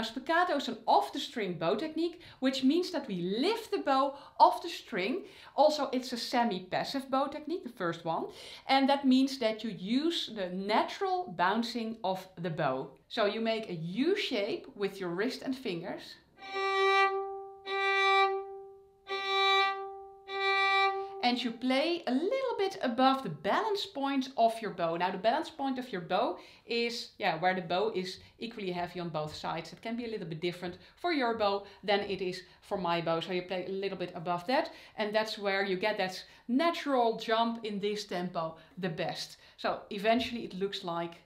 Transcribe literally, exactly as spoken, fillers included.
spiccato is an off the string bow technique, which means that we lift the bow off the string. Also, it's a semi-passive bow technique, the first one. And that means that you use the natural bouncing of the bow. So you make a U shape with your wrist and fingers. And you play a little bit above the balance point of your bow. Now the balance point of your bow is yeah, where the bow is equally heavy on both sides. It can be a little bit different for your bow than it is for my bow. So you play a little bit above that, and that's where you get that natural jump in this tempo the best. So eventually it looks like